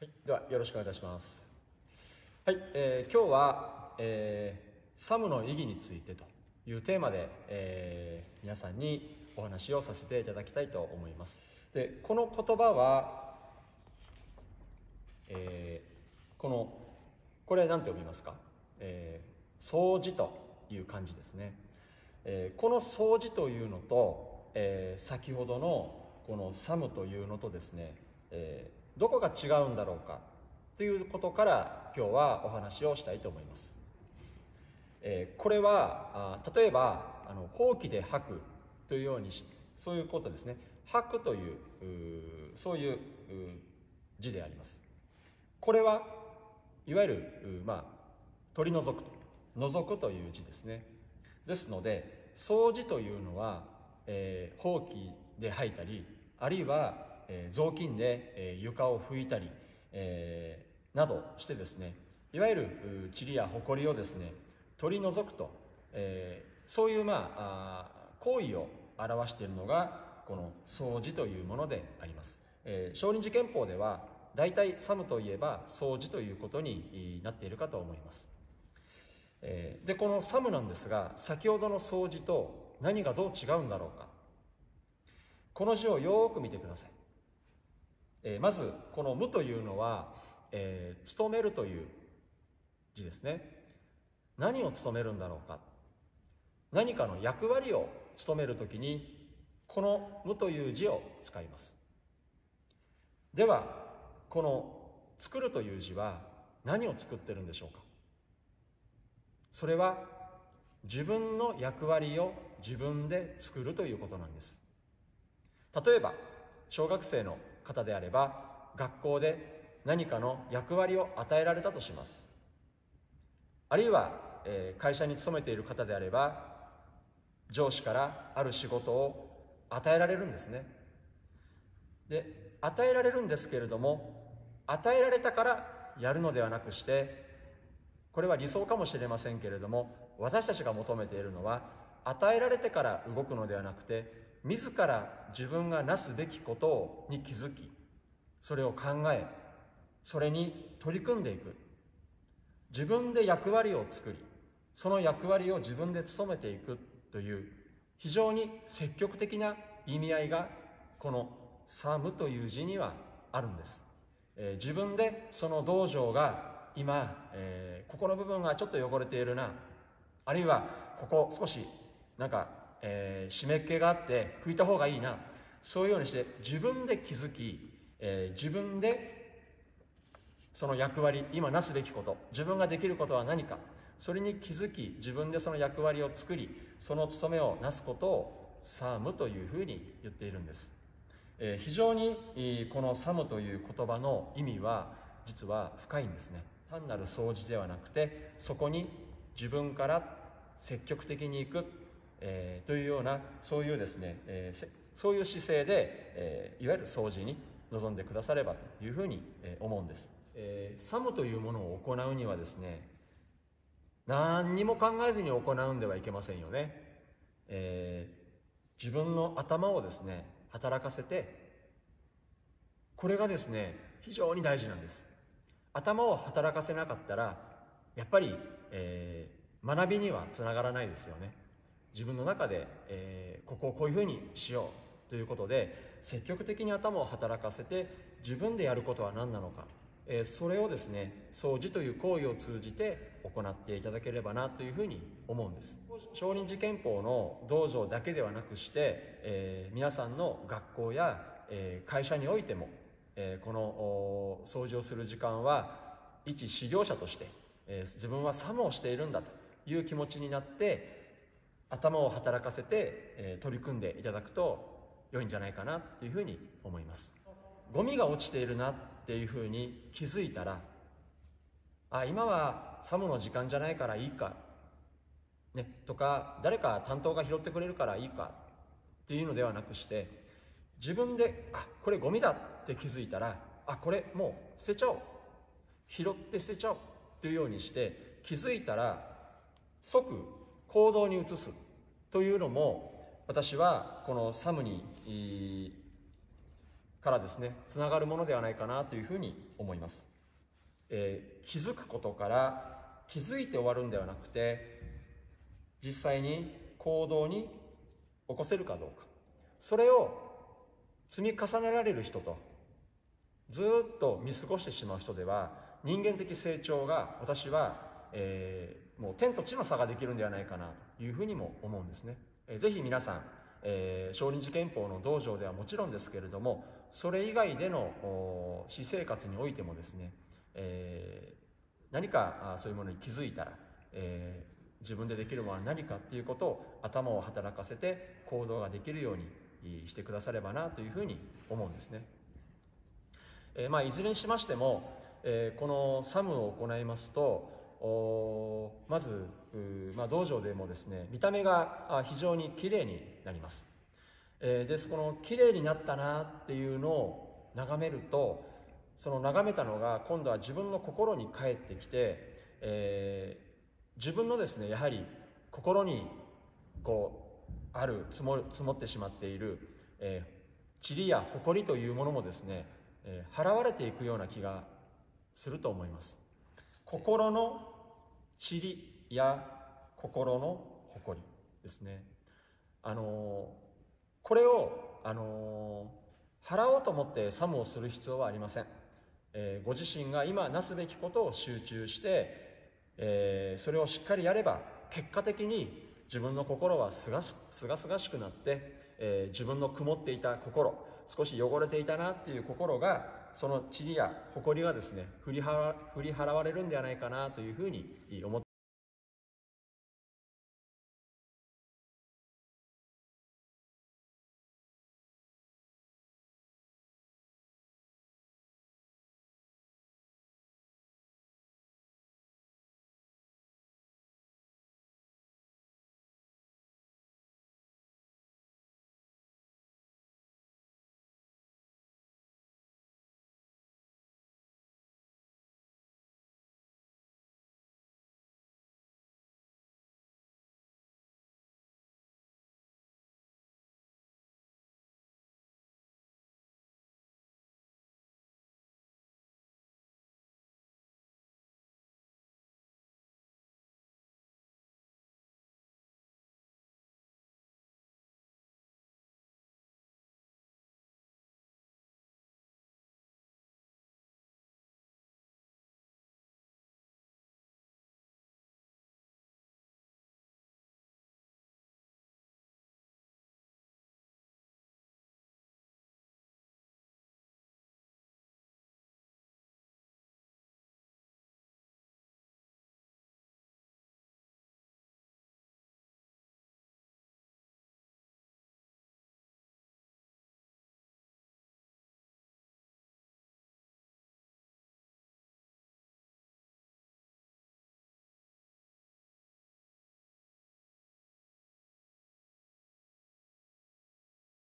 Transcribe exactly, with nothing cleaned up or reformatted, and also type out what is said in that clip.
はい、ではよろしくお願いいたします。はい、えー今日は、えーサムの意義についてというテーマで、えー皆さんにお話をさせていただきたいと思います。で、この言葉は、えーこのこれ何て読みますか？えー、掃除という漢字ですね。えーこの掃除というのと、えー先ほどのこのサムというのとですね、えーどこが違うんだろうかということから今日はお話をしたいと思います。えーこれはあ例えばあのほうきで吐くというようにしそういうことですね。吐くといううーそういううー字であります。これはいわゆるうまあ取り除くと除くという字ですね。ですので掃除というのは、えー、ほうきで吐いたり、あるいは、えー、雑巾で、えー、床を拭いたり、えーなどしてですね、いわゆるう塵や埃をですね取り除くと、えーそういうまああ行為を表しているのがこの掃除というものであります。えー少林寺拳法では大体サムといえば掃除ということになっているかと思います。えーでこのサムなんですが、先ほどの掃除と何がどう違うんだろうか。この字をよく見てください。えーまずこの無というのは、えー、務めるという字ですね。何を務めるんだろうか。何かの役割を務めるときにこの無という字を使います。ではこの作るという字は何を作ってるんでしょうか。それは自分の役割を自分で作るということなんです。例えば小学生の方であれば学校で何かの役割を与えられたとします。あるいは、えー会社に勤めている方であれば上司からある仕事を与えられるんですね。で与えられるんですけれども、与えられたからやるのではなくして、これは理想かもしれませんけれども、私たちが求めているのは与えられてから動くのではなくて、自ら自分がなすべきことに気づき、それを考え、それに取り組んでいく。自分で役割を作り、その役割を自分で務めていくという非常に積極的な意味合いがこのサムという字にはあるんです。えー自分でその道場が今、えーここの部分がちょっと汚れているな、あるいはここ少しなんか、えー湿っ気があって拭いた方がいいな、そういうようにして自分で気づき、えー自分でその役割、今なすべきこと、自分ができることは何か、それに気づき自分でその役割を作り、その務めをなすことをサムというふうに言っているんです。えー非常にえーこのサムという言葉の意味は実は深いんですね。単なる掃除ではなくて、そこに自分から積極的に行く、えーというようなそういうですね、えーせそういう姿勢で、えーいわゆる掃除に臨んでくださればというふうにえー思うんです。えーサムというものを行うにはですね、何にも考えずに行うんではいけませんよね。えー自分の頭をですね働かせて、これがですね非常に大事なんです。頭を働かせなかったらやっぱり、えー学びにはつながらないですよね。自分の中で、えーここをこういうふうにしようということで積極的に頭を働かせて、自分でやることは何なのか、えーそれをですね掃除という行為を通じて行っていただければなというふうに思うんです。少林寺拳法の道場だけではなくして、えー皆さんの学校や、えー会社においても、えーこのお掃除をする時間は一修行者として、えー自分はサムをしているんだという気持ちになって頭を働かせて、えー取り組んでいただくと良いんじゃないかなというふうに思います。ゴミが落ちているなっていうふうに気づいたら、あ、今はサムの時間じゃないからいいか、ね、とか誰か担当が拾ってくれるからいいかっていうのではなくして、自分であこれゴミだって気づいたら、あこれもう捨てちゃおう、拾って捨てちゃおうというようにして、気づいたら即行動に移すというのも、私はこのサムにからですねつながるものではないかなというふうに思います。えー、気づくことから気づいて終わるんではなくて、実際に行動に起こせるかどうか、それを積み重ねられる人とずっと見過ごしてしまう人では、人間的成長が私は、えー、もう天と地の差ができるんではないかなというふうにも思うんですね。えー、ぜひ皆さん、えー、少林寺拳法の道場ではもちろんですけれども、それ以外での私生活においてもですね、えー、何かそういうものに気づいたら、えー、自分でできるものは何かっていうことを頭を働かせて行動ができるようにしてくださればなというふうに思うんですね。えーまあ、いずれにしましても、えー、このサムを行いますと、まず、まあ、道場でもですね見た目が非常にきれいになります。えー、ですこのきれいになったなっていうのを眺めると、その眺めたのが今度は自分の心に返ってきて、えー、自分のですねやはり心にこうある積も積もってしまっている、えー、塵や埃というものもですね、えー、払われていくような気がすると思います。心の塵や心の埃ですね。あのーこれを、あのー、払おうと思って作務をする必要はありません。えー、ご自身が今なすべきことを集中して、えー、それをしっかりやれば結果的に自分の心はすがしすがすがしくなって、えー、自分の曇っていた心、少し汚れていたなっていう心が、その塵や埃がですね振り払、振り払われるんではないかなというふうに思って